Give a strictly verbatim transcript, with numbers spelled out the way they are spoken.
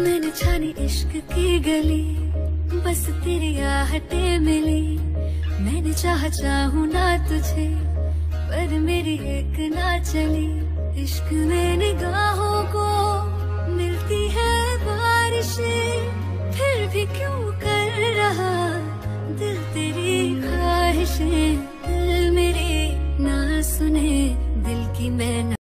मैंने छानी इश्क की गली, बस तेरी आहटें मिली। मैंने चाहा चाहूं ना तुझे, पर मेरी एक ना चली। इश्क में निगाहों को मिलती है बारिशें, फिर भी क्यों कर रहा दिल तेरी ख्वाहिशें। दिल मेरी ना सुने, दिल की मैं